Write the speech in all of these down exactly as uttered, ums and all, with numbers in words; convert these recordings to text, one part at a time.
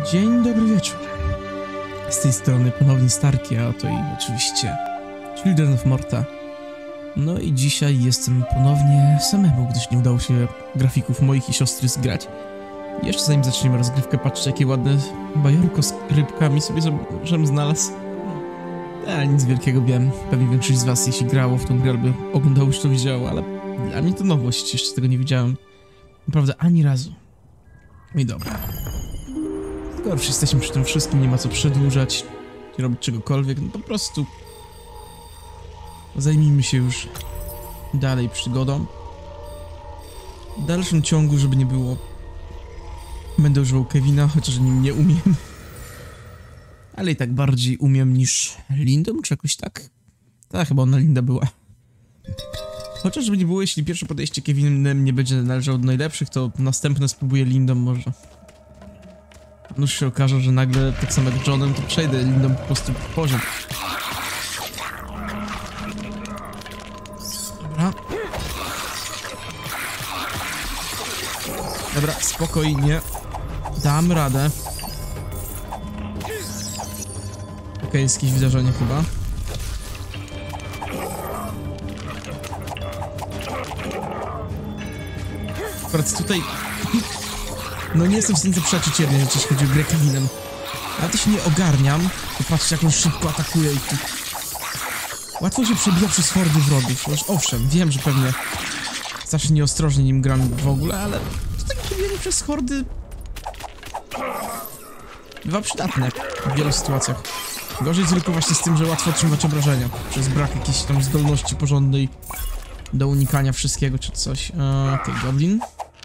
Dzień dobry wieczór. Z tej strony ponownie Starki, a oto i oczywiście Children of Morta. No i dzisiaj jestem ponownie samemu, gdyż nie udało się grafików moich i siostry zgrać. Jeszcze zanim zaczniemy rozgrywkę, patrzcie jakie ładne bajorko z rybkami sobie żem znalazł. Ale nic wielkiego, wiem. Pewnie większość z was, jeśli grało w tą grę albo oglądało, już to widziało, ale dla mnie to nowość, jeszcze tego nie widziałem. Naprawdę ani razu. I dobra. Skoro już jesteśmy przy tym wszystkim, nie ma co przedłużać, nie robić czegokolwiek, no po prostu zajmijmy się już dalej przygodą. W dalszym ciągu, żeby nie było, będę używał Kevina, chociaż nim nie umiem. Ale i tak bardziej umiem niż Lindą, czy jakoś tak? Tak, chyba ona Linda była. Chociaż żeby nie było, jeśli pierwsze podejście Kevinem nie będzie należało do najlepszych, to następne spróbuję Lindą może. Już się okaże, że nagle, tak samo jak Johnem, to przejdę Lindą po prostu poziom. Dobra. Dobra, spokojnie. Dam radę. Okej, okay, jest jakieś wydarzenie chyba. Akurat tutaj... No nie jestem w stanie zaprzeczyć jednej rzeczy, jeśli chodzi o grę Kevinem. Ale też nie ogarniam, to patrzcie jak on szybko atakuje i tu... Łatwo się przebija przez hordy wrogów. Już owszem, wiem, że pewnie zawsze nieostrożnie nim gram w ogóle, ale to takie przebijanie przez hordy bywa przydatne w wielu sytuacjach. Gorzej tylko właśnie z tym, że łatwo otrzymać obrażenia przez brak jakiejś tam zdolności porządnej do unikania wszystkiego czy coś. Okej, okay, Goblin.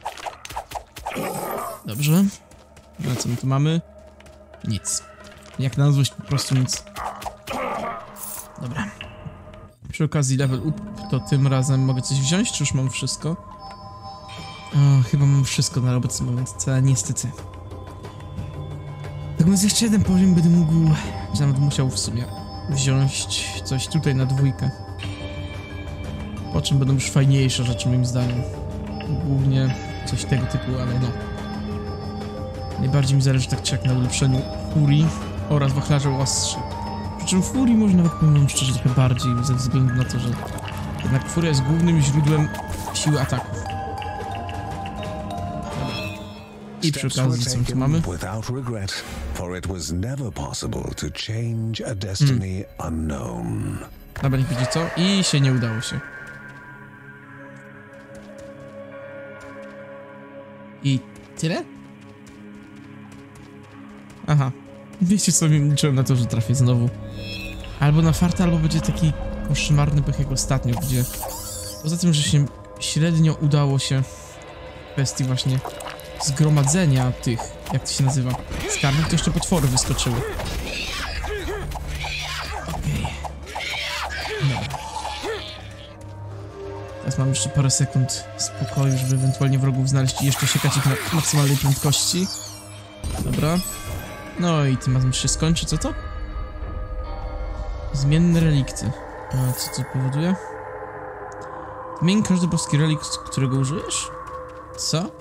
Dobrze. No co my tu mamy? Nic. Jak na złość po prostu nic. Dobra. Przy okazji level up, to tym razem mogę coś wziąć, czy już mam wszystko? O, chyba mam wszystko na obecny moment, co niestety. Tak więc jeszcze jeden poziom będę mógł, czy nawet musiał w sumie wziąć coś tutaj na dwójkę. Po czym będą już fajniejsze rzeczy moim zdaniem. Głównie coś tego typu, ale no. Najbardziej mi zależy tak czy jak na ulepszeniu furii oraz wachlarza ostrzy. Przy czym furii może nawet powiem wam szczerze trochę bardziej, ze względu na to, że jednak furia jest głównym źródłem siły ataków. I przy okazji co tu mamy? Hmm. Dobra, nie wiecie co? I się nie udało się. I tyle? Aha. Wiecie co, liczyłem na to, że trafię znowu. Albo na farta, albo będzie taki koszmarny pech jak ostatnio, gdzie... Poza tym, że się średnio udało się w kwestii właśnie zgromadzenia tych, jak to się nazywa, skarbów, to jeszcze potwory wyskoczyły. Okej. Okay. No. Teraz mam jeszcze parę sekund spokoju, żeby ewentualnie wrogów znaleźć i jeszcze siekać ich na maksymalnej prędkości. Dobra. No i tym razem się skończy, co to? Zmienne relikty. A co to powoduje? Zmień każdy boski relikt, którego użyjesz? Co?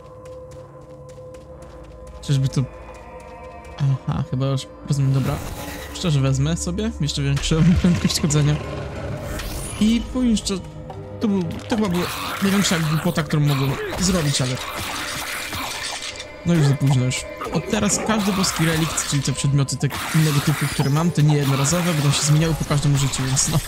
Czyżby to... Aha, chyba już rozumiem, dobra. Szczerze wezmę sobie, jeszcze większą prędkość chodzenia. I powiem jeszcze... To, był, to chyba była największa głupota, którą mogłem zrobić, ale... No już za późno już. Od teraz każdy boski relikt, czyli te przedmioty tak innego typu, które mam, te niejednorazowe, będą się zmieniały po każdym użyciu, więc no...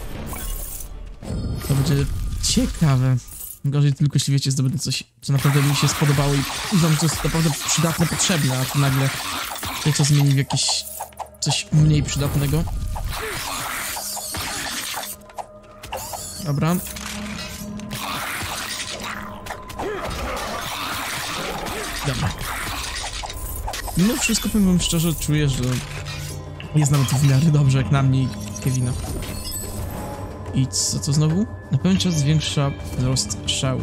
To będzie ciekawe. Gorzej tylko, jeśli wiecie, zdobędę coś, co naprawdę mi się spodobało i uznam, że to jest naprawdę przydatne, potrzebne, a to nagle to co zmieni w jakieś coś mniej przydatnego. Dobra. Dobra. Mimo wszystko, powiem wam szczerze, czuję, że jest nawet w miarę dobrze, jak na mnie i Kevina. I co to znowu? Na pewien czas zwiększa wzrost szału.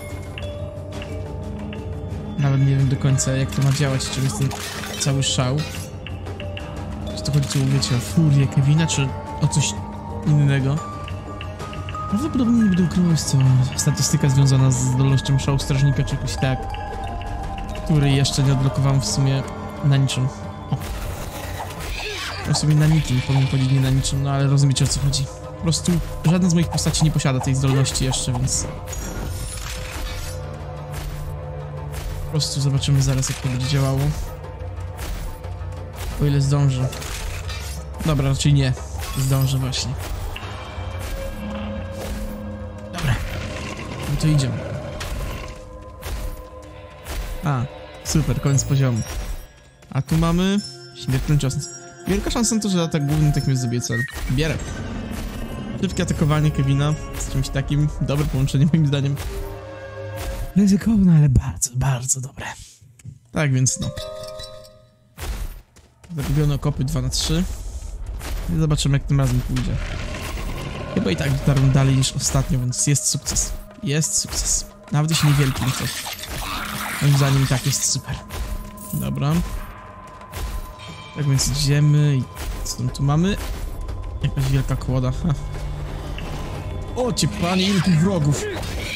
Nawet nie wiem do końca, jak to ma działać, czy jest ten cały szał. Czy to chodzi, wiecie, o furię Kevina, czy o coś innego? Prawdopodobnie nie będę ukrywał, jest to statystyka związana z zdolnością szału strażnika, czy jakoś tak, który jeszcze nie odblokowałem w sumie na niczym. O. No w sumie na nikim, powinien chodzić nie na niczym, no ale rozumiecie, o co chodzi. Po prostu żaden z moich postaci nie posiada tej zdolności jeszcze, więc... Po prostu zobaczymy zaraz, jak to będzie działało. O ile zdążę. Dobra, raczej nie. Zdążę właśnie. Dobra. No to idziemy. A, super, koniec poziomu. A tu mamy... Śmiertelny czas. Wielka szansa na to, że atak główny tak mnie zabije cel. Bierę. Szybkie atakowanie Kevina z czymś takim. Dobre połączenie moim zdaniem. Ryzykowne, ale bardzo, bardzo dobre. Tak więc no. Zagubione okopy dwa na trzy. I zobaczymy, jak tym razem pójdzie. Chyba i tak dotarłem dalej niż ostatnio, więc jest sukces. Jest sukces. Nawet jeśli niewielkim coś. Moim zdaniem i tak jest super. Dobra. Tak więc idziemy i co tam tu mamy? Jakaś wielka kłoda. Ha. O cię panie, ile tu wrogów!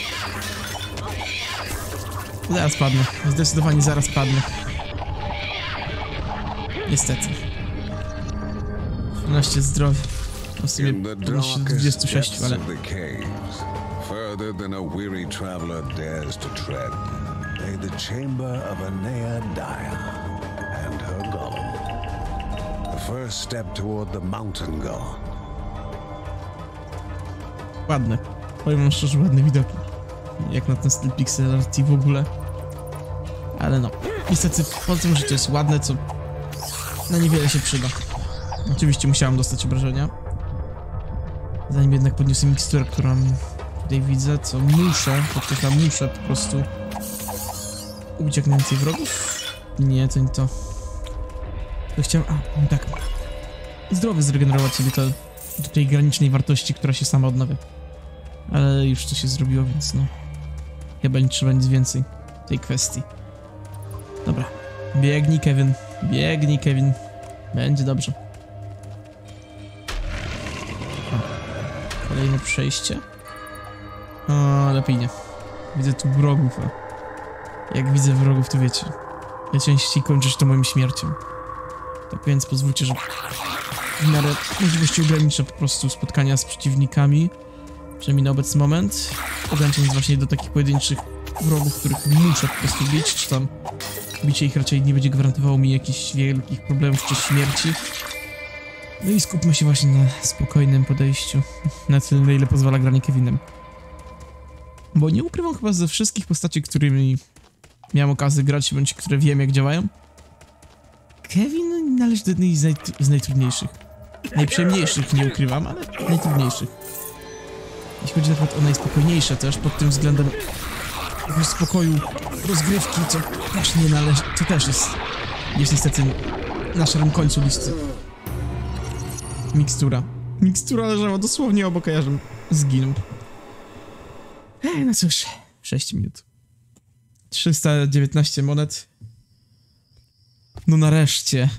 Zaraz padnę. Zdecydowanie zaraz padnę. Niestety. trzynaście zdrowia. W sumie podnosi dwadzieścia sześć, ale... Further than a weary traveler dares to tread, lay the chamber of Anea Dia and her golem. The first step toward the mountain god. Ładne. Powiem wam szczerze, ładne widoki. Jak na ten styl pixel art i w ogóle. Ale no. Niestety, po tym, że to jest ładne, co na niewiele się przyda. Oczywiście musiałem dostać obrażenia. Zanim jednak podniosę miksturę, którą tutaj widzę, co muszę, podkreślam, muszę po prostu ubić jak najwięcej wrogów. Nie, to nie to. To chciałem... A, tak. Zdrowie zregenerować sobie to do tej granicznej wartości, która się sama odnawia. Ale już to się zrobiło, więc no... Chyba nie trzeba nic więcej w tej kwestii. Dobra. Biegnij, Kevin. Biegnij, Kevin. Będzie dobrze. O, kolejne przejście. O, lepiej nie. Widzę tu wrogów, a... Jak widzę wrogów, to wiecie. Najczęściej kończysz to moją śmiercią. Tak więc pozwólcie, że w miarę możliwości ograniczę po prostu spotkania z przeciwnikami. Przynajmniej na obecny moment. Ograniczając właśnie do takich pojedynczych wrogów, których muszę po prostu bić, czy tam bicie ich raczej nie będzie gwarantowało mi jakichś wielkich problemów czy śmierci. No i skupmy się właśnie na spokojnym podejściu. Na tyle, na ile pozwala granie Kevinem. Bo nie ukrywam, chyba ze wszystkich postaci, którymi miałem okazję grać, bądź które wiem, jak działają, Kevin należy do jednej z, naj z najtrudniejszych. Najprzyjemniejszych, nie ukrywam, ale najtrudniejszych. Jeśli chodzi na przykład o najspokojniejsze też, pod tym względem jakiegoś spokoju, rozgrywki, co też nie należy, to też jest, jest niestety na szarym końcu listy. Mikstura. Mikstura leżała dosłownie obok, a ja żem zginął. Ej, no cóż, sześć minut. trzysta dziewiętnaście monet. No nareszcie.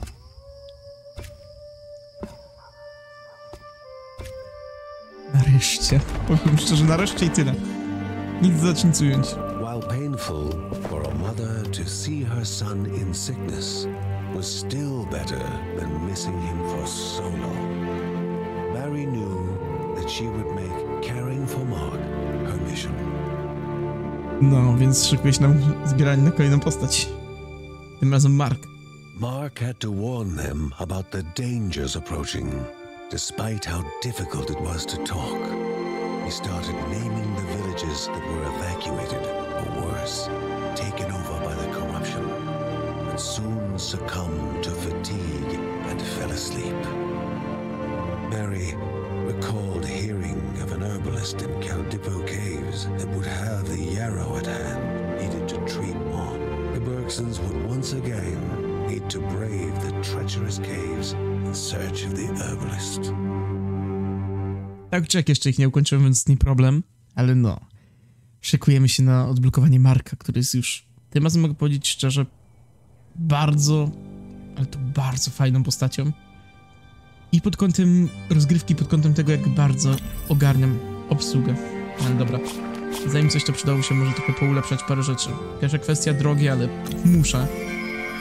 Nareszcie. Powiem szczerze, nareszcie i tyle. Nic dodać, nic ująć. While painful for a mother to see her son in sickness was still better than missing him for so long. Mary knew that she would make caring for Mark her mission. No, więc szykuje się nam zbieranie na kolejną postać. Tym razem Mark. Mark had to warn them about the dangers approaching, despite how difficult it was to talk. He started naming the villages that were evacuated, or worse, taken over by the corruption, but soon succumbed to fatigue and fell asleep. Mary recalled hearing of an herbalist in Count Depot Caves that would have the yarrow at hand needed to treat Mark. The Bergsons would once again need to brave the treacherous caves in search of the herbalist. Tak czy jak jeszcze ich nie ukończyłem, więc nie problem, ale no, szykujemy się na odblokowanie Marka, który jest już, tym razem mogę powiedzieć szczerze, bardzo, ale to bardzo fajną postacią. I pod kątem rozgrywki, pod kątem tego, jak bardzo ogarniam obsługę. Ale dobra, zanim coś, to przydało się może trochę poulepszać parę rzeczy. Pierwsza kwestia, drogie, ale muszę.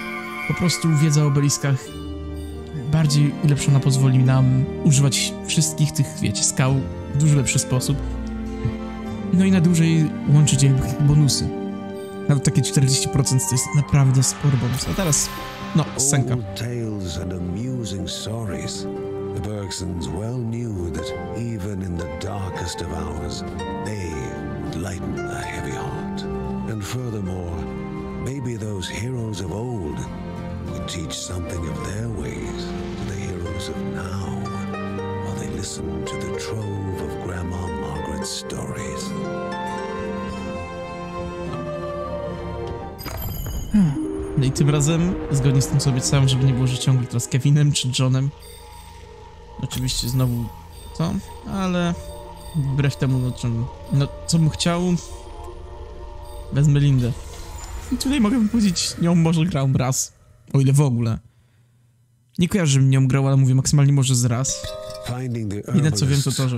Po prostu wiedza o obeliskach bardziej ulepszona pozwoli nam używać wszystkich tych, wiecie, skał w dużo lepszy sposób. No i na dłużej łączyć jakby bonusy. Nawet takie czterdzieści procent to jest naprawdę spory bonus. A teraz, no, scenka. Old tales and amusing stories. The Bergsons well knew that even in the darkest of hours, they would lighten the heavy heart. And furthermore, maybe those heroes of old would teach something of their ways to the heroes of now, while they listen to the trove of Grandma Margaret's stories. No i tym razem, zgodnie z tym co obiecałem, żeby nie było, że ciągle teraz Kevinem czy Johnem. Oczywiście znowu to, ale wbrew temu, no, czym, no co bym chciał, wezmę Lindę. I tutaj mogę powiedzieć, nią może grałem raz, o ile w ogóle. Nie kojarzę, żebym nią grał, ale mówię maksymalnie może z raz. Jedyne co wiem to to, że...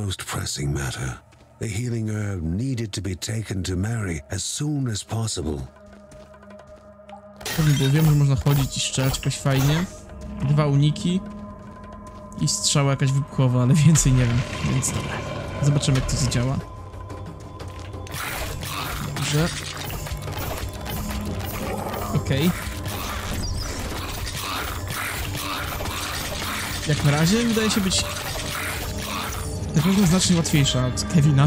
The healing herb needed to be taken to Mary as soon as possible. Bo wiem, że można chodzić i strzelać jakoś fajnie. Dwa uniki. I strzała jakaś wybuchowa, ale więcej nie wiem, więc dobra. Zobaczymy, jak to zadziała. Dobrze. Okej. Okay. Jak na razie wydaje się być na pewno znacznie łatwiejsza od Kevina.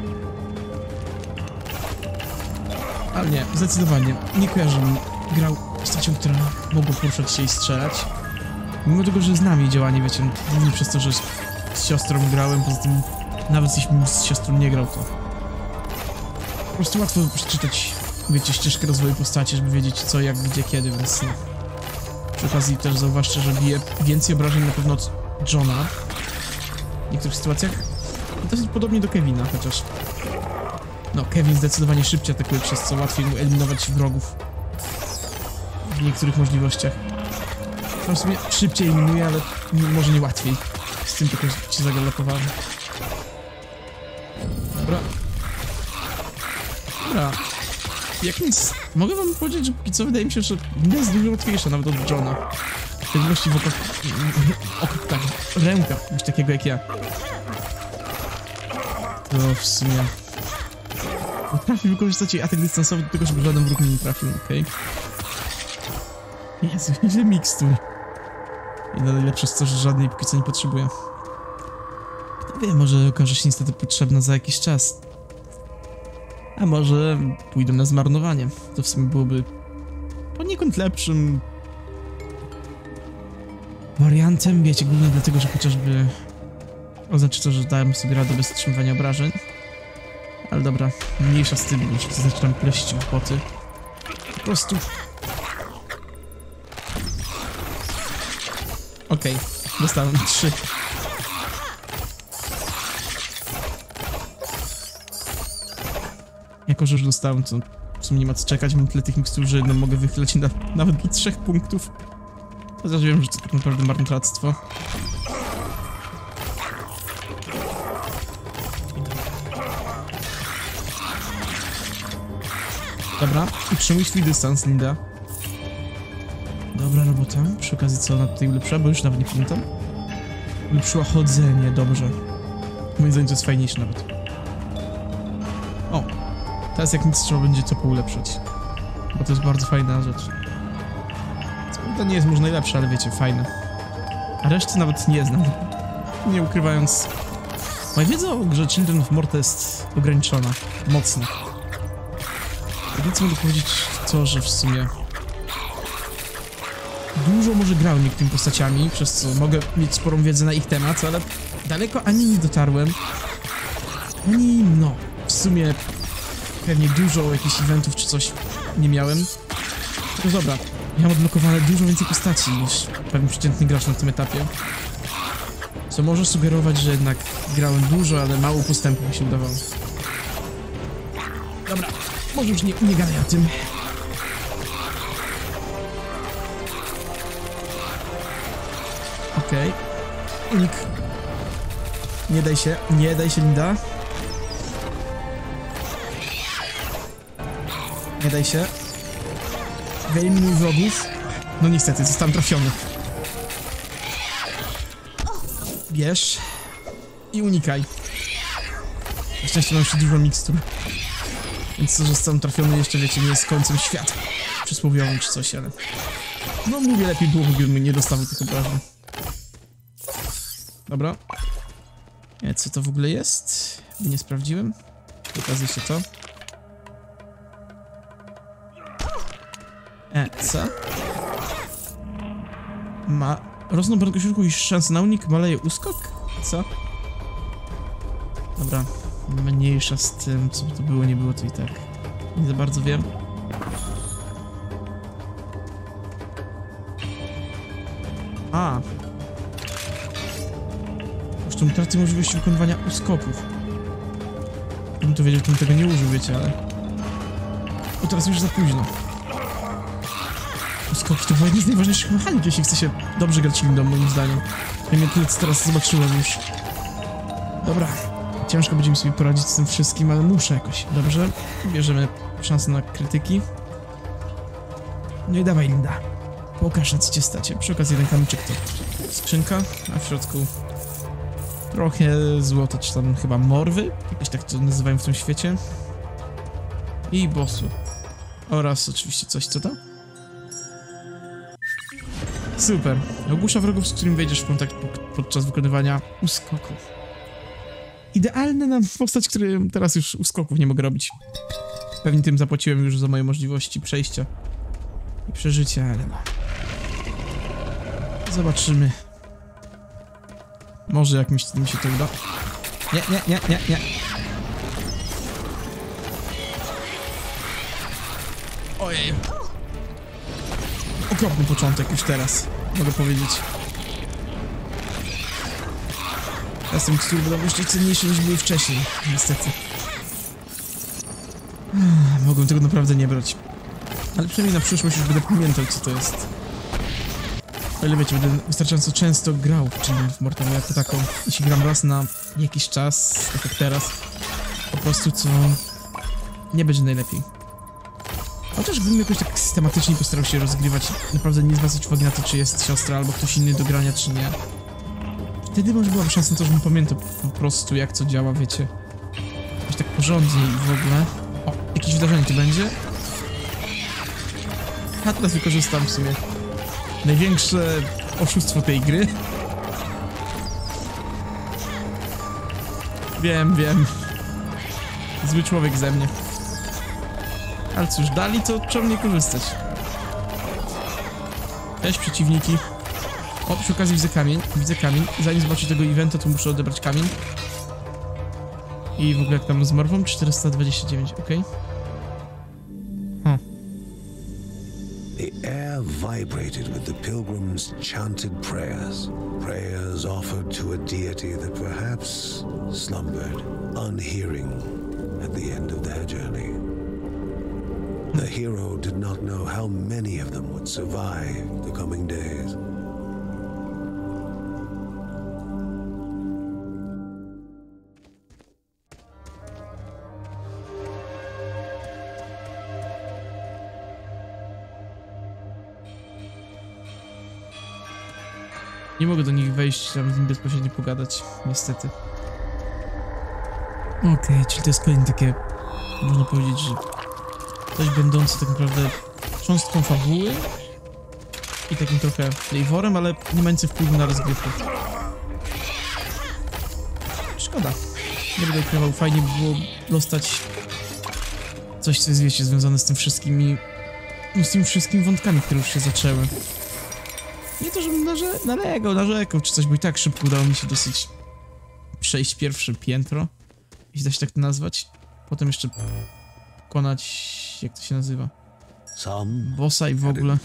Ale nie, zdecydowanie. Nie kojarzę mi grał postacią, która mogła poruszać się i strzelać. Mimo tego, że znam jej działanie, wiecie, głównie przez to, że z, z siostrą grałem, poza tym nawet jeśli bym z siostrą nie grał, to po prostu łatwo przeczytać, wiecie, ścieżkę rozwoju postaci, żeby wiedzieć co, jak, gdzie, kiedy, więc no. Przy okazji też zauważcie, że bije więcej obrażeń na pewno od Johna w niektórych sytuacjach. I to jest podobnie do Kevina, chociaż no, Kevin zdecydowanie szybciej atakuje, przez co łatwiej mu eliminować wrogów w niektórych możliwościach. No w sumie szybciej eliminuje, ale nie, może nie łatwiej. Z tym tylko się zagalopowałem. Dobra. Dobra. Jak nic, mogę wam powiedzieć, że póki co wydaje mi się, że nie jest dużo łatwiejsza nawet od Johna. W szczególności w okach... okach tak, ręka, coś takiego jak ja. To w sumie... Potrafi wykorzystać jej atak dystansowy do tego, żeby żaden wróg mnie nie trafił, okej? Okay? Jezu, ile mikstur. I najlepsze jest to, że żadnej póki co nie potrzebuję. Kto wie, może okaże się niestety potrzebna za jakiś czas. A może pójdę na zmarnowanie. To w sumie byłoby poniekąd lepszym wariantem, wiecie, głównie dlatego, że chociażby oznacza to, że dałem sobie radę bez otrzymywania obrażeń. Ale dobra, mniejsza z tym, już zaczynam pleść głupoty. Po prostu... Okej, okay, dostałem trzy. Jako, że już dostałem, to w sumie nie ma co czekać, mam tyle tych mikstur, że no, mogę wychylać na, nawet do trzech punktów. Chociaż wiem, że to tak naprawdę marnotrawstwo. Dobra, utrzymuj swój dystans, Linda. Dobra robota. Przy okazji co ona tutaj ulepszyła, bo już nawet nie pamiętam. Ulepszyła chodzenie, dobrze. Moim zdaniem to jest fajniejsze nawet. O, teraz jak nic trzeba będzie to poulepszać. Bo to jest bardzo fajna rzecz. To nie jest może najlepsze, ale wiecie, fajne. A reszty nawet nie znam. Nie ukrywając... Moja wiedza o grze Children of Morta jest ograniczona. Mocno. Więc mogę powiedzieć to, że w sumie... Dużo może grałem niektórymi postaciami, przez co mogę mieć sporą wiedzę na ich temat, ale daleko ani nie dotarłem, ani no, w sumie pewnie dużo jakichś eventów czy coś nie miałem. Tylko dobra, miałem odblokowane dużo więcej postaci niż pewien przeciętny gracz na tym etapie. Co może sugerować, że jednak grałem dużo, ale mało postępu mi się udawało. Dobra, może już nie, nie gadaj o tym. Okej. Okay. Unik. Nie daj się, nie daj się, Linda. Nie daj się. Wyeliminuj wrogów. No niestety, zostałem trafiony. Bierz. I unikaj. Na szczęście mam jeszcze dużo mikstur. Więc to, że zostałem trafiony jeszcze, wiecie, nie jest końcem świata. Przysłowiowym czy coś, ale... No mówię, lepiej było, gdybym nie dostawał tych obrażeń. Dobra. E, co to w ogóle jest? Nie sprawdziłem. Pokazuje się to. E, co? Ma... Rosną prędkość ruchu i szanse na unik, maleje uskok? Co? Dobra. Mniejsza z tym, co to było, nie było, to i tak. Nie za bardzo wiem. A. Kosztem utraty możliwości wykonywania uskoków. Gdybym to wiedział, to bym tego nie użył, wiecie, ale... O, teraz już za późno. Uskoki to była jedna z najważniejszych mechanik, jeśli chce się dobrze grać Lindą, moim zdaniem. Wiem, tyle co teraz zobaczyłem już. Dobra. Ciężko będzie mi sobie poradzić z tym wszystkim, ale muszę jakoś. Dobrze. Bierzemy szansę na krytyki. No i dawaj, Linda. Pokaż, na co cię stacie. Przy okazji jeden kamyczek to skrzynka, a w środku trochę złota, czy tam chyba morwy. Jakieś tak to nazywają w tym świecie. I bossu. Oraz oczywiście coś, co to? Super. Ogłusza wrogów, z którym wejdziesz w kontakt po podczas wykonywania uskoków. Idealne na postać, który teraz już uskoków nie mogę robić. Pewnie tym zapłaciłem już za moje możliwości przejścia i przeżycia, ale no. Zobaczymy. Może jak mi się, mi się to uda. Nie, nie, nie, nie, nie. Ojej. Okropny początek już teraz, mogę powiedzieć. Teraz te mikstury będą jeszcze cenniejsze niż były wcześniej, niestety. Mogłem tego naprawdę nie brać. Ale przynajmniej na przyszłość już będę pamiętał, co to jest. O ile wiecie, będę wystarczająco często grał w Children of Morta, jako taką. Jeśli gram raz na jakiś czas, tak jak teraz, po prostu co nie będzie najlepiej. Chociaż gdybym jakoś tak systematycznie postarał się rozgrywać, naprawdę nie zwracać uwagi na to, czy jest siostra albo ktoś inny do grania, czy nie. Wtedy może byłaby szansa na to, żebym pamiętał po prostu, jak co działa, wiecie. Jakoś tak porządnie i w ogóle. O, jakieś wydarzenie tu będzie. A teraz wykorzystam w sumie największe oszustwo tej gry. Wiem, wiem. Zły człowiek ze mnie. Ale cóż, dali, to czemu nie korzystać? Cześć, przeciwniki. O, przy okazji widzę kamień, widzę kamień. Zanim zobaczę tego eventa, to muszę odebrać kamień. I w ogóle jak tam z morwą? czterysta dwadzieścia dziewięć, okej. Okay. Huh. The air vibrated with the pilgrims' chanted prayers. Prayers offered to a deity that perhaps slumbered, unhearing, at the end of their journey. The hero did not know how many of them would survive the coming days. Nie mogę do nich wejść, żeby z nim bezpośrednio pogadać, niestety. Okej, okay, czyli to jest kolejne takie, można powiedzieć, że coś będące tak naprawdę cząstką fabuły i takim trochę flavorem, ale nie mający wpływu na rozgrywkę. Szkoda. Nie będę ukrywał, fajnie by było dostać coś, co jest, wiecie, związane z tym wszystkimi, no, z tymi wszystkimi wątkami, które już się zaczęły. Nie to, żebym narze nalegał, narzekał czy coś, bo i tak szybko udało mi się dosyć przejść pierwsze piętro, jeśli da się tak to nazwać. Potem jeszcze pokonać, jak to się nazywa, bossa i w ogóle.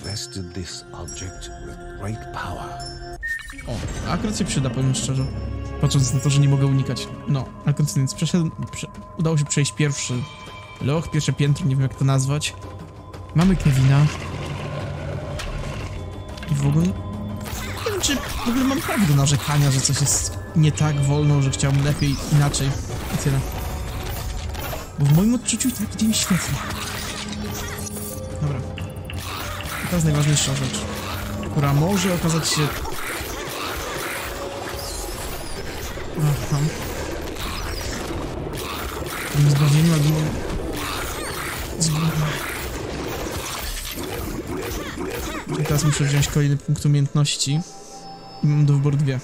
O, akurat się przyda, powiem szczerze. Patrząc na to, że nie mogę unikać. No, ale kontynuując, przeszedł, prze udało się przejść pierwszy loch, pierwsze piętro, nie wiem jak to nazwać. Mamy Kevina. I w ogóle... Nie wiem, czy w ogóle mam prawo do narzekania, że coś jest nie tak wolno, że chciałbym lepiej, inaczej. I tyle. Bo w moim odczuciu i tak idzie mi świetnie. Dobra. I teraz najważniejsza rzecz. która może okazać się... Aha. W zbawieniu albo... Czyli teraz muszę wziąć kolejny punkt umiejętności. I mam do wyboru dwie.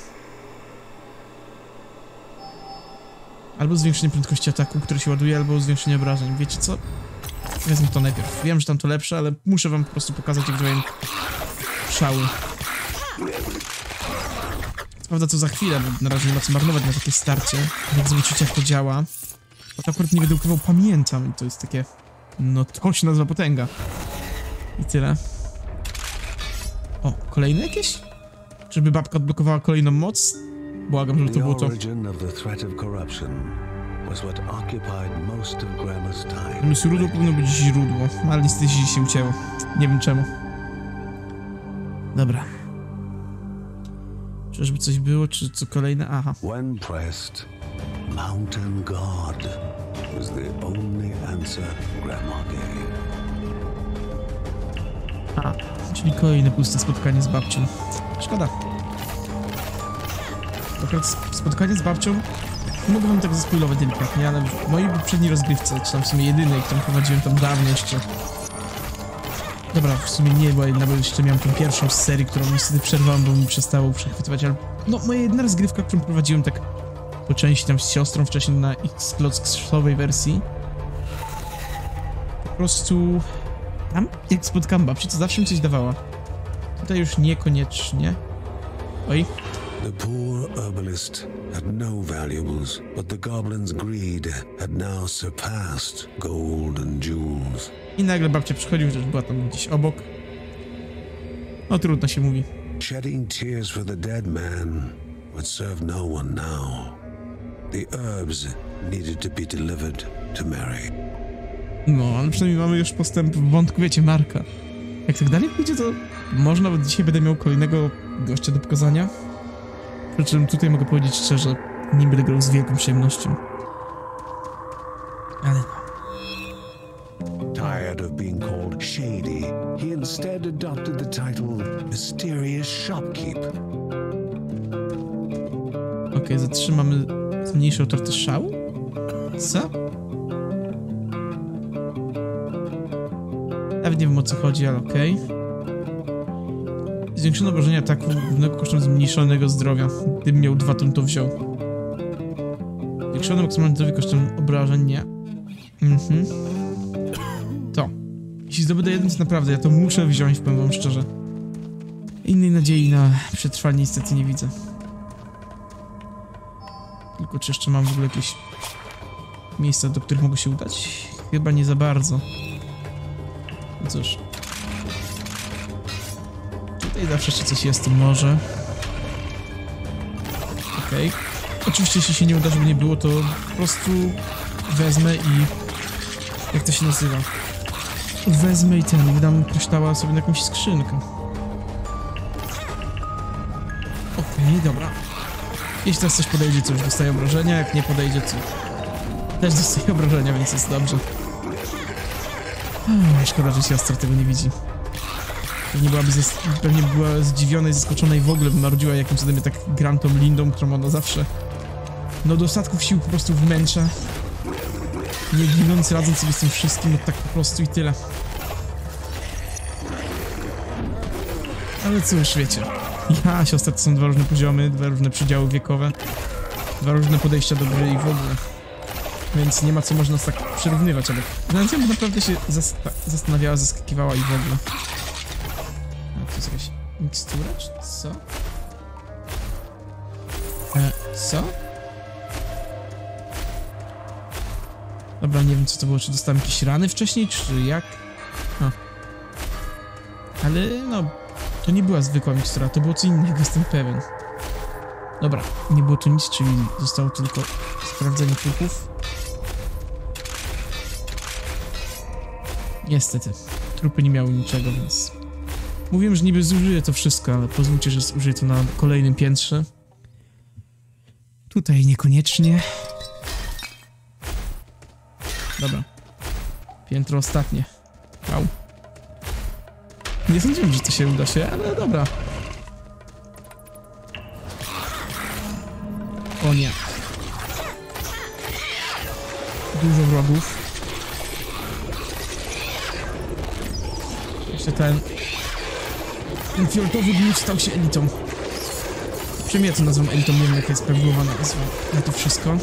Albo zwiększenie prędkości ataku, który się ładuje, albo zwiększenie obrażeń. Wiecie co? Wezmę to najpierw. Wiem, że tam to lepsze, ale muszę wam po prostu pokazać, jak działają szały. Co prawda to za chwilę, bo na razie nie ma co marnować na takie starcie. Jak zobaczycie, jak to działa. Bo to akurat nie będę ukrywał, pamiętam. I to jest takie... No to się nazywa potęga. I tyle. O, kolejne jakieś? Żeby babka odblokowała kolejną moc? Błagam, żeby to było to. Źródło powinno być źródło, ale niestety się ucięło. Nie wiem czemu. Dobra. Czyżby coś było, czy co kolejne? Aha. When pressed, Mountain God was the only answer Grandma gave. A, czyli kolejne puste spotkanie z babcią. Szkoda. Akurat spotkanie z babcią, nie mogę wam tego zaspoilować delikatnie, ale w mojej poprzedniej rozgrywce, czy tam w sumie jedynej, którą prowadziłem tam dawno jeszcze. Dobra, w sumie nie była jedna, bo jeszcze miałem tą pierwszą z serii, którą niestety przerwałem, bo mi przestało przechwytywać, ale no moja jedna rozgrywka, którą prowadziłem tak po części tam z siostrą wcześniej na Xboxowej wersji. Po prostu... Tam jak spotkałem babci, to zawsze mi coś dawała. Tutaj już niekoniecznie. Oj. The poor herbalist had no valuables, but the goblin's greed had now surpassed gold and jewels. I nagle babcia przychodzi, chociaż była tam gdzieś obok. No trudno się mówi. Shedding tears for the dead man would serve no one now. The herbs needed to be delivered to Mary. No, ale przynajmniej mamy już postęp w wątku, wiecie, Marka. Jak tak dalej pójdzie, to może nawet dzisiaj będę miał kolejnego gościa do pokazania. Przy czym tutaj mogę powiedzieć szczerze, nie będę grał z wielką przyjemnością. Ale no. Tired of being called shady, he instead adopted the title Mysterious Shopkeep. Okej, okay, zatrzymamy zmniejszą tortę szału? Co? Nawet nie wiem, o co chodzi, ale okej. Okay. Zwiększono obrażenia ataku głównego kosztem zmniejszonego zdrowia. Gdybym miał dwa, to bym to wziął. Zwiększono maksymalne zdrowie kosztem obrażeń, nie. Mhm. To. Jeśli zdobędę jeden, to naprawdę, ja to muszę wziąć, powiem wam szczerze. Innej nadziei na przetrwanie niestety nie widzę. Tylko czy jeszcze mam w ogóle jakieś miejsca, do których mogę się udać? Chyba nie za bardzo. No cóż. Tutaj zawsze jeszcze coś jest, to może. Okej. Okay. Oczywiście jeśli się nie uda, żeby nie było, to po prostu wezmę i... Jak to się nazywa? Wezmę i ten, i dam kryształa sobie na jakąś skrzynkę. Okej, okay, dobra. Jeśli teraz coś podejdzie, to już dostaję obrażenia, jak nie podejdzie, to też dostaję obrażenia, więc jest dobrze. Hmm, szkoda, że siostra tego nie widzi. Pewnie byłaby pewnie była zdziwiona i zaskoczona i w ogóle by marudziła, jakim cudem ja tak gram tą Lindą, którą ona zawsze no do ostatków sił po prostu wmęcza. Nie ginąc, radząc sobie z tym wszystkim, no tak po prostu i tyle. Ale cóż, wiecie, ja, siostra to są dwa różne poziomy, dwa różne przedziały wiekowe, dwa różne podejścia do gry i w ogóle. Więc nie ma co można nas tak przyrównywać, ale nawet ja bym naprawdę się zasta zastanawiała, zaskakiwała i w ogóle. A to jest jakaś mikstura, czy co? E, co? Dobra, nie wiem co to było, czy dostałem jakieś rany wcześniej, czy jak? A. Ale no, to nie była zwykła mikstura, to było co innego, jestem pewien. Dobra, nie było tu nic, czyli zostało tylko sprawdzenie trupów. Niestety, trupy nie miały niczego, więc... Mówiłem, że niby zużyję to wszystko, ale pozwólcie, że zużyję to na kolejnym piętrze. Tutaj niekoniecznie. Dobra. Piętro ostatnie. Au. Nie sądziłem, że to się uda się, ale dobra. O nie. Dużo wrogów. Jeszcze ten... Ten fioletowy glut stał się elitą. Przynajmniej ja to nazywam elitą, nie wiem jaka jest prawidłowa nazwa na to wszystko.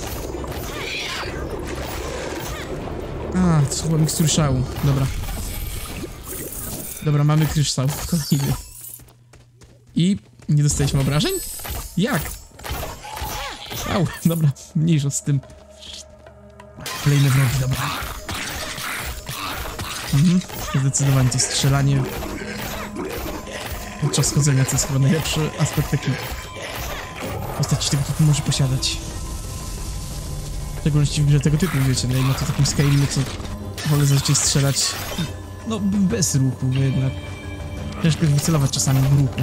A, to chyba mikstur szału. Dobra. Dobra, mamy kryształ. Kolejny. I nie dostaliśmy obrażeń? Jak? Au, dobra, mniejsza z tym. Kolejne wrogi, dobra. Mhm, zdecydowanie to strzelanie podczas chodzenia to jest chyba najlepszy aspekt taki postaci tego typu może posiadać. W szczególności w grze tego typu, wiecie, no i na to takim Skyrimie, co wolę zazwyczaj strzelać no bez ruchu, bo jednak ciężko jest wycelować czasami w ruchu.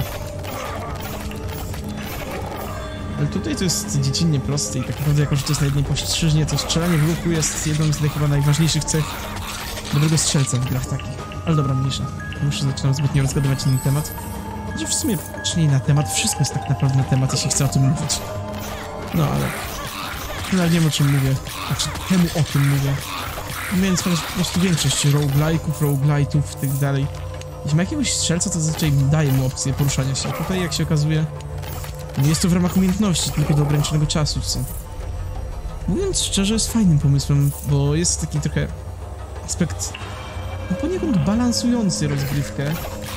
Ale tutaj to jest dziecinnie proste i tak naprawdę jako, że to jest na jednej płaszczyźnie, to strzelanie w ruchu jest jedną z chyba najważniejszych cech dobrego strzelca w grach takich. Ale dobra, mniejsza. Już zaczynam zbytnio rozgadywać na ten temat. Znaczy w sumie, czy nie na temat, wszystko jest tak naprawdę na temat, jeśli chcę o tym mówić. No ale... No, nie wiem o czym mówię. Znaczy, temu o tym mówię. Więc po prostu większość roguelike'ów, roguelite'ów i tak dalej. Jeśli ma jakiegoś strzelca, to zazwyczaj daje mu opcję poruszania się. Tutaj, jak się okazuje, nie jest to w ramach umiejętności, tylko do ograniczonego czasu, co... Mówiąc szczerze, jest fajnym pomysłem, bo jest taki trochę aspekt no poniekąd balansujący rozgrywkę.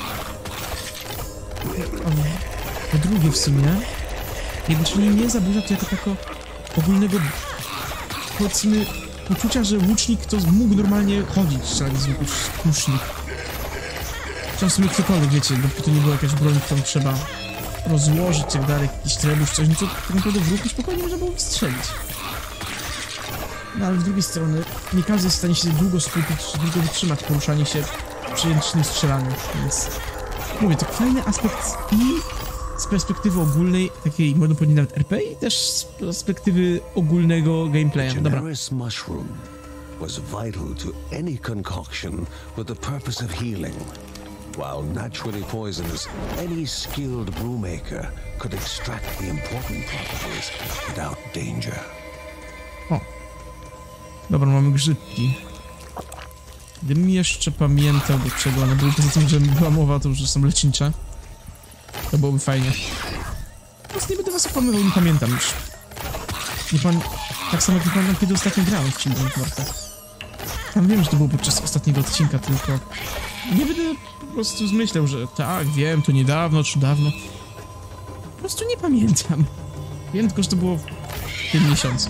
Po drugie w sumie, jednocześnie nie zaburza to jako tako ogólnego, powiedzmy, poczucia, że łucznik to mógł normalnie chodzić, strzelać zwykły łucznik. Czy w sumie ktokolwiek, wiecie, dopóki to nie była jakaś broń, którą trzeba rozłożyć, jak dalej, jakiś trebusz, coś, no to tak naprawdę w ruchu spokojnie można było wystrzelić. No ale z drugiej strony, nie każdy jest w stanie się długo skupić, czy długo wytrzymać poruszanie się przy jednym strzelaniu, więc... Mówię, to fajny aspekt i z perspektywy ogólnej, takiej, można powiedzieć nawet R P, i też z perspektywy ogólnego gameplaya. Dobra. Mushroom was vital to any concoction with the purpose of healing. While naturally poisonous, any skilled brewmaker could extract the important properties without danger. O. Dobra, mamy grzybki. Gdybym jeszcze pamiętał, do czego one były, poza tym, że była mowa, to już że są lecznicze. To byłoby fajnie. Po prostu nie będę was okłamywał, nie pamiętam już. Nie pan... Tak samo jak nie pamiętam, kiedy ostatnio grałem w Children of Morta. Tam wiem, że to było podczas ostatniego odcinka, tylko... Nie będę po prostu zmyślał, że tak, wiem, to niedawno, czy dawno. Po prostu nie pamiętam. Wiem tylko, że to było w tym miesiącu.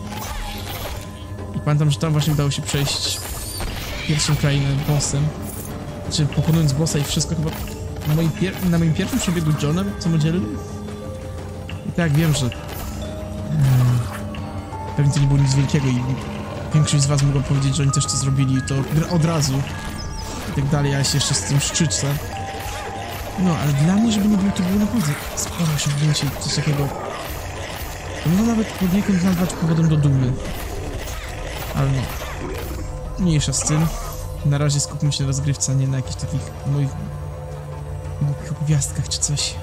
I pamiętam, że tam właśnie udało się przejść pierwszą krainę bossem. Czy pokonując bossa i wszystko chyba na moim, pier na moim pierwszym przebiegu Johnem samodzielnym. I tak, wiem, że hmm, pewnie to nie było nic wielkiego i większość z was mogła powiedzieć, że oni też to zrobili i to od razu i tak dalej, ja się jeszcze z tym szczycę. No, ale dla mnie, żeby nie było, to było naprawdę sporo osiągnięcie i coś takiego. To można nawet poniekąd nazwać powodem do dumy. Ale no, mniejsza z tym. Na razie skupmy się na rozgrywce, a nie na jakichś takich moich głupich opowiastkach czy coś.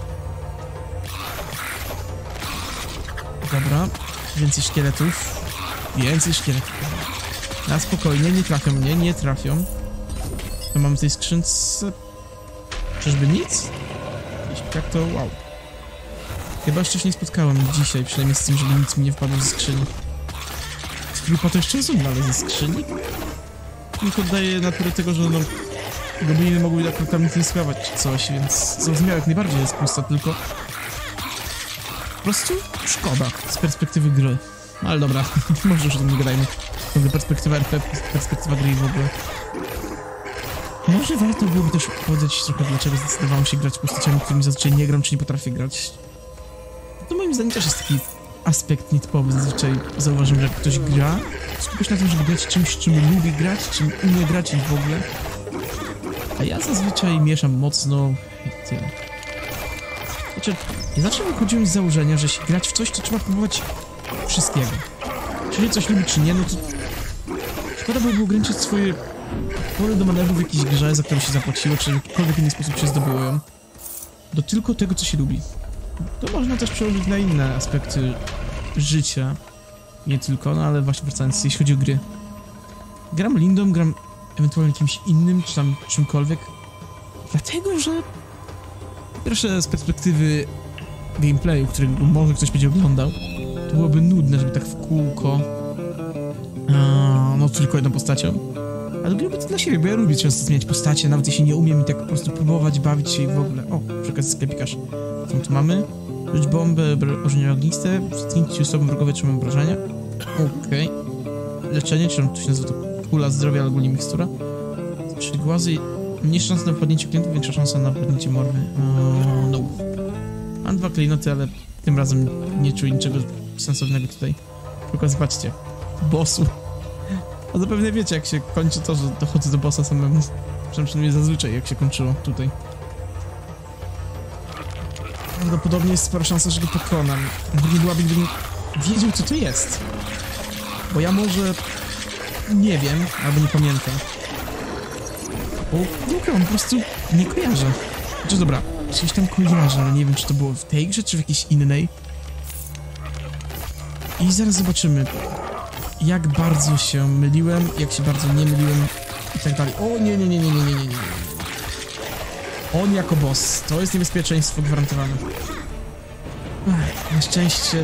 Dobra, więcej szkieletów. Więcej szkieletów. Na spokojnie, nie trafią mnie, nie trafią. To mamy w tej skrzynce... Czyżby nic? Jeśli tak, to wow. Chyba jeszcze się nie spotkałem dzisiaj, przynajmniej z tym, żeby nic mi nie wpadło ze skrzyni. Grupa to jeszcze jest dalej ze skrzyni. Tylko oddaje naturę tego, że no... gobliny mogły tak tam nic nie skławać czy coś, więc zrozumiałe jak najbardziej jest pusta, tylko... Po prostu szkoda z perspektywy gry. No ale dobra, może już o tym nie gadajmy. To perspektywa R P, perspektywa gry w ogóle. Może warto byłoby też powiedzieć trochę, dlaczego zdecydowałem się grać postaciami, którymi zazwyczaj nie gram, czy nie potrafię grać. To moim zdaniem też jest taki aspekt nietypowy. Zazwyczaj zauważyłem, że jak ktoś gra, skupia się na tym, żeby grać czymś, czym lubi grać, czym umie grać i w ogóle. A ja zazwyczaj mieszam mocno i tyle. Znaczy, ja zawsze wychodziłem z założenia, że jeśli grać w coś, to trzeba próbować wszystkiego. Czy coś lubi, czy nie, no to... Szkoda by było ograniczyć swoje pole do manewru w jakiejś grze, za którą się zapłaciło, czy w jakikolwiek inny sposób się zdobyło ją, do tylko tego, co się lubi. To można też przełożyć na inne aspekty życia. Nie tylko, no ale właśnie wracając, jeśli chodzi o gry. Gram Lindą, gram ewentualnie kimś innym, czy tam czymkolwiek. Dlatego, że pierwsze z perspektywy gameplayu, który może ktoś będzie oglądał, to byłoby nudne, żeby tak w kółko a, no tylko jedną postacią. Ale lubię to dla siebie, bo ja lubię często zmieniać postacie, nawet jeśli nie umiem i tak po prostu próbować, bawić się i w ogóle. O, przy okazji sklepikarz. Co tu mamy? Rzuć bombę, ożenienie ogniste, zdjęcie osobom wrogowie trzymam obrażenia. Okej. Okay. Leczenie, czy tu się nazywa to kula zdrowia albo nie mikstura. Czyli głazy, mniejsza szansa na wpadnięcie klientów, większa szansa na wpadnięcie morwy. Eee, no. Mam dwa klejnoty, ale tym razem nie czuję niczego sensownego tutaj. Tylko zobaczcie. Bossu. A zapewne wiecie, jak się kończy to, że dochodzę do bossa samemu. Przynajmniej zazwyczaj, jak się kończyło tutaj. Prawdopodobnie jest spora szansa, że go pokonam. Gdyby byłaby, gdybym wiedział, co to jest. Bo ja może nie wiem, albo nie pamiętam. Bo nie ukryłam, po prostu nie kojarzę. Znaczy dobra, coś tam kojarzę, ale nie wiem, czy to było w tej grze, czy w jakiejś innej. I zaraz zobaczymy, jak bardzo się myliłem, jak się bardzo nie myliłem i tak dalej. O nie, nie, nie, nie, nie, nie, nie, nie. On jako boss, to jest niebezpieczeństwo gwarantowane. Ach, na szczęście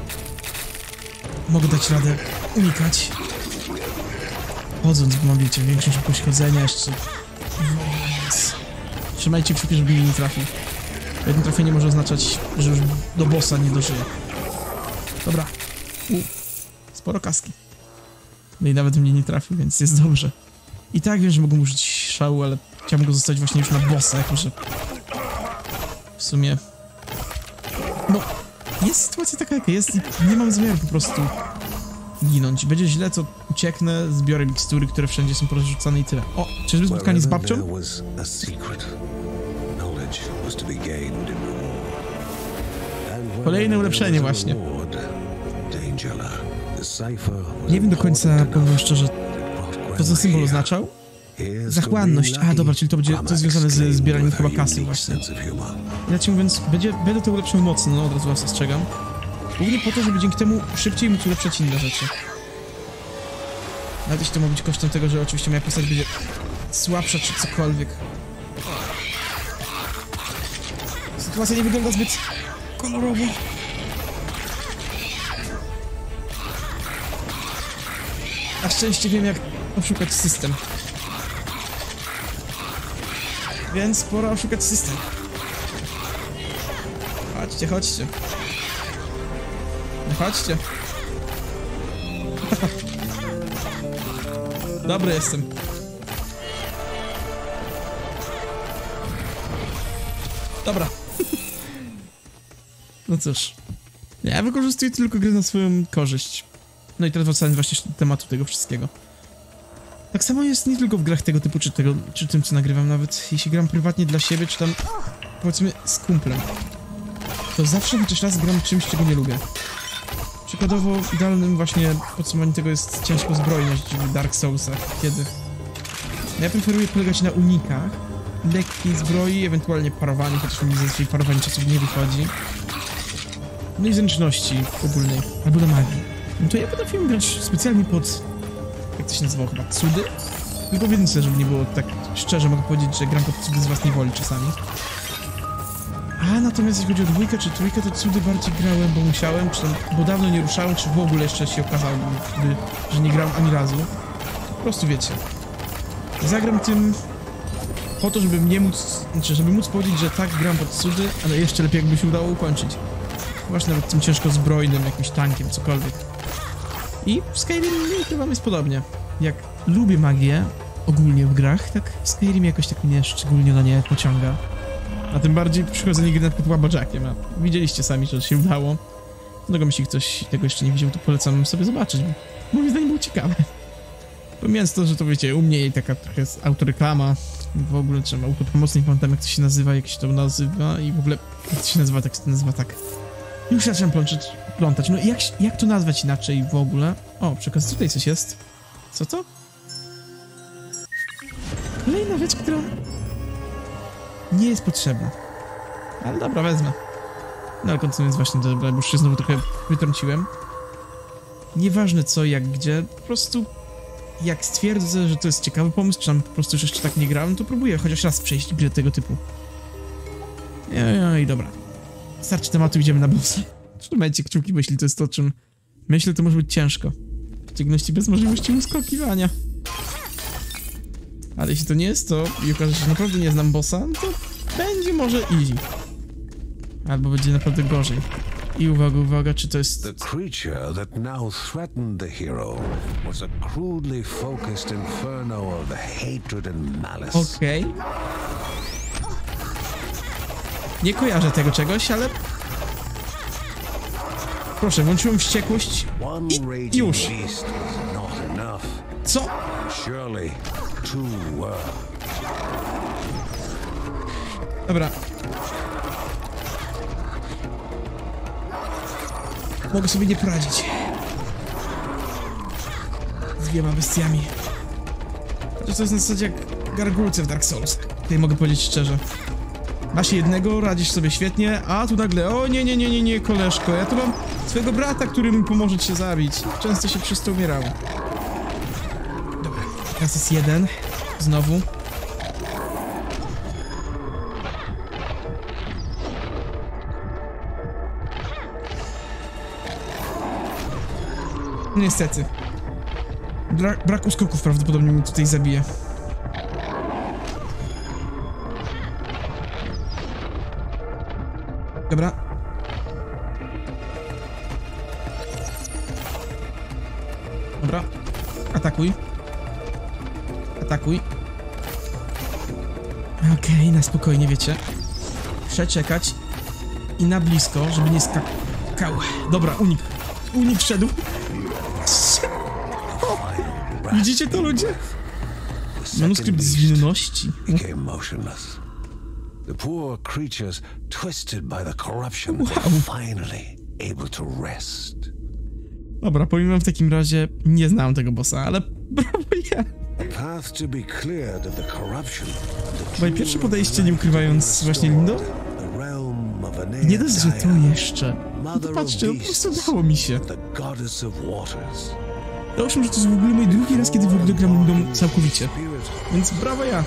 mogę dać radę unikać. Chodząc, bo mam, wiecie, większą szybkość chodzenia jeszcze. Yes. Trzymajcie kciuki, żeby mnie nie trafił. Jedno trafienie może oznaczać, że już do bossa nie dożyję. Dobra. U. Sporo kaski. No i nawet mnie nie trafił, więc jest dobrze. I tak wiem, że mogę użyć szału, ale chciałbym go zostawić właśnie już na bossa, jako że w sumie no, jest sytuacja taka, jaka jest i nie mam zamiaru po prostu ginąć. Będzie źle, to ucieknę, zbiorę mikstury, które wszędzie są porozrzucane i tyle. O, czyżby spotkanie z babcią? Kolejne ulepszenie właśnie. Nie wiem do końca, powiem szczerze, to co symbol oznaczał? Zachłanność. A dobra, czyli to będzie to związane z zbieraniem chyba kasy właśnie. Inaczej mówiąc, będzie, będę to ulepszał mocno, no od razu was ostrzegam. Głównie po to, żeby dzięki temu szybciej móc ulepszać inne rzeczy. Nawet jeśli to ma być kosztem tego, że oczywiście moja postać będzie słabsza czy cokolwiek. Sytuacja nie wygląda zbyt kolorowo. Na szczęście wiem, jak oszukać system. Więc pora oszukać system. Chodźcie, chodźcie. No chodźcie. Dobry jestem. Dobra. No cóż. Ja wykorzystuję tylko grę na swoją korzyść. No i teraz wracając właśnie do tematu tego wszystkiego. Tak samo jest nie tylko w grach tego typu, czy, tego, czy tym, co nagrywam, nawet jeśli gram prywatnie dla siebie, czy tam, powiedzmy, z kumplem. To zawsze chociaż raz gram czymś, czego nie lubię. Przykładowo idealnym właśnie podsumowaniem tego jest ciężko zbrojność w Dark Soulsach, kiedy ja preferuję polegać na unikach, lekkiej zbroi, ewentualnie parowaniu, chociaż mi zazwyczaj parowanie czasów nie wychodzi. No i zręczności ogólnej, albo na magii. No to ja potrafiłem grać specjalnie pod, jak to się nazywało chyba, cudy? Tylko w jedynce, żeby nie było tak szczerze, mogę powiedzieć, że gram pod cudy z własnej woli czasami. A natomiast jeśli chodzi o dwójkę czy trójkę, to cudy bardziej grałem, bo musiałem, czy tam, bo dawno nie ruszałem, czy w ogóle jeszcze się okazało, gdy, że nie grałem ani razu. Po prostu wiecie. Zagram tym po to, żeby nie móc, znaczy, żeby móc powiedzieć, że tak, gram pod cudy, ale jeszcze lepiej jakby się udało ukończyć. Właśnie nawet tym ciężko zbrojnym, jakimś tankiem, cokolwiek. I w Skyrimie chyba jest podobnie. Jak lubię magię, ogólnie w grach, tak w Skyrimie jakoś tak mnie szczególnie na nie pociąga. A tym bardziej przychodzenie gry nad Łabadżakiem, a widzieliście sami, że się udało. Dlatego jeśli ktoś tego jeszcze nie widział, to polecam sobie zobaczyć, bo moim zdaniem było ciekawe. Pomijając to, że to wiecie, u mnie taka trochę autoreklama, w ogóle, czy autopromocny, nie pamiętam jak to się nazywa, jak się to nazywa i w ogóle jak to się nazywa, tak się to nazywa tak. Już zaczynam plączyć, plątać, no jak, jak to nazwać inaczej w ogóle? O, przekaz tutaj coś jest. Co to? Kolejna rzecz, która nie jest potrzebna. Ale dobra, wezmę. No ale kontynuując właśnie, dobra, bo już się znowu trochę wytrąciłem. Nieważne co, jak, gdzie, po prostu jak stwierdzę, że to jest ciekawy pomysł, czy tam po prostu już jeszcze tak nie grałem, to próbuję chociaż raz przejść grę tego typu. No i dobra. Starczy tematu, idziemy na bossa. Trzymajcie kciuki, bo jeśli to jest to, czym myślę, to może być ciężko. W ciągności bez możliwości uskakiwania. Ale jeśli to nie jest to i okaże się, że naprawdę nie znam bossa, to będzie może easy. Albo będzie naprawdę gorzej. I uwaga, uwaga, czy to jest... The creature that now threatened the hero was a crudely focused inferno of hatred and malice. Okej. Okay. Nie kojarzę tego czegoś, ale... Proszę, włączyłem wściekłość i już. Co? Dobra. Mogę sobie nie poradzić. Z dwiema bestiami. Chociaż to jest na zasadzie jak gargulce w Dark Souls. Tutaj mogę powiedzieć szczerze. Masz jednego, radzisz sobie świetnie, a tu nagle, o nie, nie, nie, nie, nie, koleżko, ja tu mam swojego brata, który mi pomoże cię zabić. Często się przez to umierało. Dobra, teraz jest jeden. Znowu. Niestety. Bra braku skoków prawdopodobnie mnie tutaj zabije. Dobra. Dobra. Atakuj. Atakuj. Okej, okay, na spokojnie, wiecie. Przeczekać. I na blisko, żeby nie skakał. Dobra, unik. Unik wszedł. Widzicie to, ludzie? Manuskrypt zwinności. The poor creatures twisted by the corruption wow. Were finally able to rest. Dobra, powiem wam w takim razie, nie znałem tego bossa, ale brawo ja. Moje pierwsze podejście, nie ukrywając właśnie Lindo? Nie dość, że to jeszcze. No to patrzcie, po prostu dało mi się. Załóżmy, że to jest w ogóle mój drugi raz, kiedy w ogóle gram Lindą całkowicie. Więc brawo ja.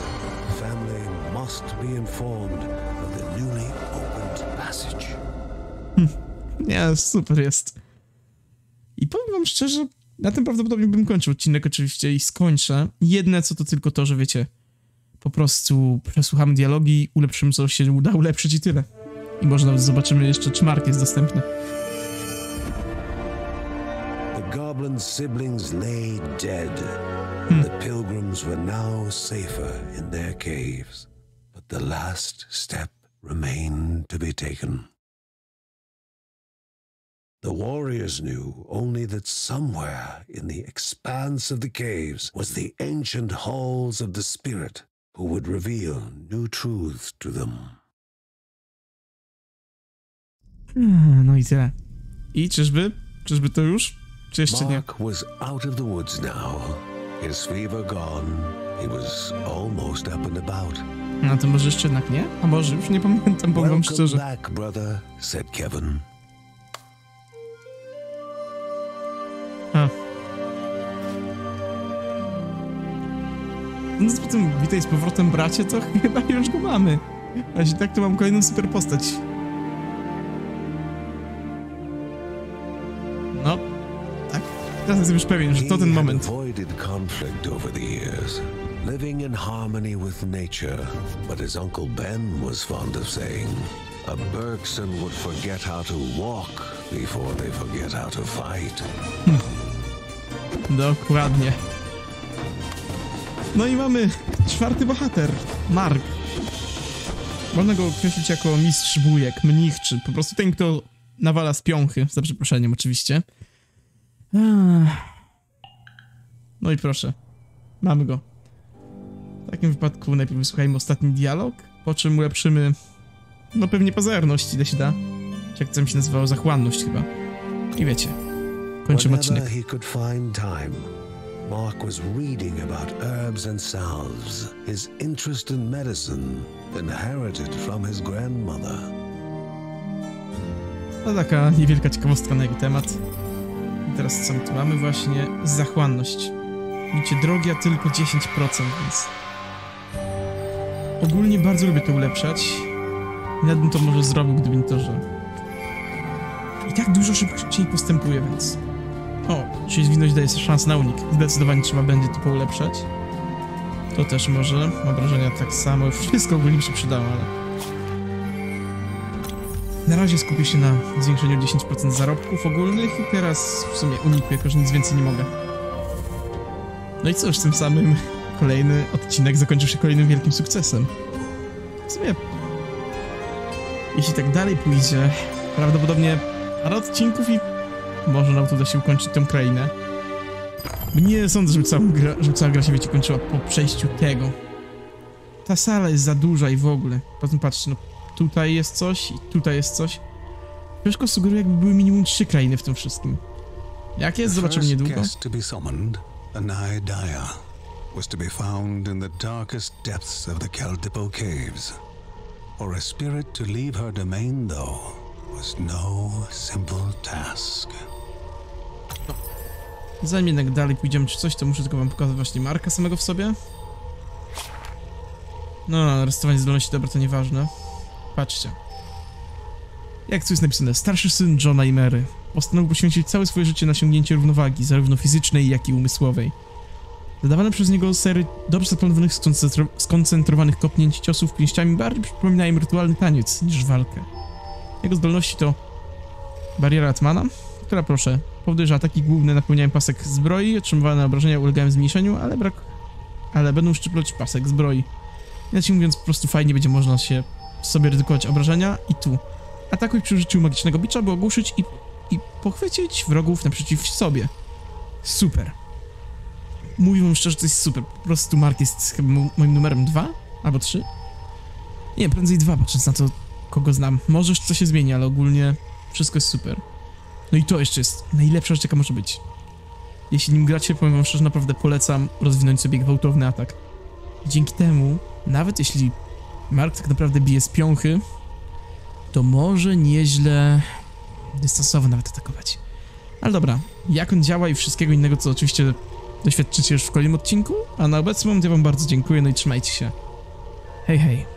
Hm. Nie, super jest. I powiem wam szczerze, na tym prawdopodobnie bym kończył odcinek oczywiście i skończę. Jedne co to tylko to, że wiecie, po prostu przesłuchamy dialogi, ulepszymy co się uda ulepszyć i tyle. I może nawet zobaczymy jeszcze, czy Mark jest dostępny. The goblin siblings lay dead. Hmm. The pilgrims were now safer in their caves. But the last step remained to be taken. The warriors knew only that somewhere in the expanse of the caves was the ancient halls of the spirit who would reveal new truths to them. Hmm, no i tyle. I czyżby? Czyżby to już? Czy jeszcze nie? Mark was out of the woods now. His fever gone. He was almost up and about. No to może jeszcze jednak nie? A może już nie pamiętam, powiem wam szczerze. Welcome back, brother, said Kevin. A. No z tym witaj z powrotem, bracie, to chyba już go mamy. A jeśli tak, to mam kolejną super postać. No, tak. Teraz jestem już pewien, że to ten moment. Living in harmony with nature, but as Uncle Ben was fond of saying, a Bergson would forget how to walk before they forget how to fight. Hmm. Dokładnie. No i mamy czwarty bohater, Mark. Można go określić jako mistrz bujek, mnich, czy po prostu ten, kto nawala z piąchy, za przeproszeniem oczywiście. No i proszę, mamy go. W takim wypadku najpierw wysłuchajmy ostatni dialog, po czym ulepszymy, no pewnie pazerność, ile się da. Czy jak to się nazywało, zachłanność chyba. I wiecie, kończymy odcinek. Mark was reading about herbs and salves. His interest in medicine, inherited from his grandmother. To taka niewielka ciekawostka na jego temat. I teraz co my tu mamy? Właśnie zachłanność. Bicie drogi, a tylko dziesięć procent, więc... Ogólnie bardzo lubię to ulepszać. Nawet bym to może zrobił, gdyby nie to, że... I tak dużo szybciej postępuje, więc... O, czyli zwinność daje sobie szansę na unik. Zdecydowanie trzeba będzie to poulepszać. To też może. Obrażenia tak samo. Wszystko ogólnie mi się przydało, ale... Na razie skupię się na zwiększeniu dziesięć procent zarobków ogólnych i teraz w sumie uniku, jako że nic więcej nie mogę. No i cóż, tym samym kolejny odcinek zakończył się kolejnym wielkim sukcesem. W sumie... Jeśli tak dalej pójdzie, prawdopodobnie parę odcinków i może nam uda się ukończyć tę krainę. Nie sądzę, żeby cała gra, żeby cała gra się, wiecie, kończyła po przejściu tego. Ta sala jest za duża i w ogóle. Potem patrzcie, no tutaj jest coś i tutaj jest coś. Wszystko sugeruje, jakby były minimum trzy krainy w tym wszystkim. Jak jest, zobaczymy niedługo. Was to be found in the darkest depths of the Keldipo caves. For a spirit to leave her domain, though, was no simple task. Zanim jednak dalej pójdziemy czy coś, to muszę tylko wam pokazać właśnie Marka samego w sobie. No, restowanie zdolności, dobra, to nieważne. Patrzcie. Jak tu jest napisane, starszy syn Johna i Mary postanowił poświęcić całe swoje życie na osiągnięcie równowagi, zarówno fizycznej, jak i umysłowej. Zadawane przez niego sery dobrze zaplanowanych, skoncentro skoncentrowanych kopnięć ciosów pięściami bardziej przypominają rytualny taniec niż walkę. Jego zdolności to bariera Atmana, która, proszę, powoduje, że ataki główne napełniają pasek zbroi, otrzymywane obrażenia ulegają zmniejszeniu, ale brak... ale będą szczyplać pasek zbroi. Inaczej mówiąc, po prostu fajnie będzie można się sobie redukować obrażenia i tu. Atakuj przy użyciu magicznego bicza, by ogłuszyć i, i pochwycić wrogów naprzeciw sobie. Super. Mówię wam szczerze, to jest super. Po prostu Mark jest chyba moim numerem dwa albo trzy. Nie, prędzej dwa, patrząc na to, kogo znam. Może jeszcze coś się zmieni, ale ogólnie wszystko jest super. No i to jeszcze jest najlepsza rzecz, jaka może być. Jeśli nim gracie, powiem wam szczerze, naprawdę polecam rozwinąć sobie gwałtowny atak. Dzięki temu, nawet jeśli Mark tak naprawdę bije z piąchy, to może nieźle dystansowo nawet atakować. Ale dobra, jak on działa i wszystkiego innego, co oczywiście doświadczycie już w kolejnym odcinku, a na obecny moment ja wam bardzo dziękuję, no i trzymajcie się. Hej, hej.